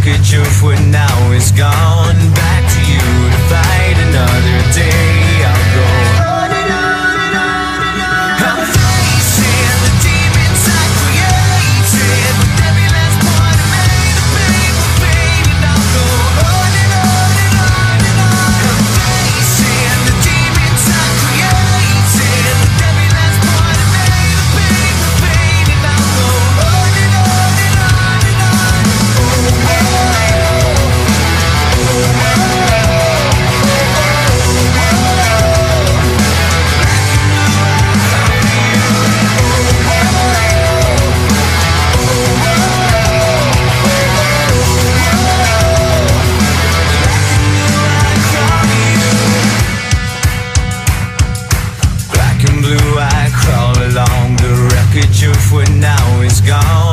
wreckage of what now is gone. Back to you to fight another day. I'll go on and on and on and on. I'm facing the demons I created with every last point I made a paper fade. And I'll go on and on and on and on. I'm facing the demons I created with every last point I made a paper fade. And I'll go on and on and on and on. Black and blue, I crawl along the wreckage of what now is gone.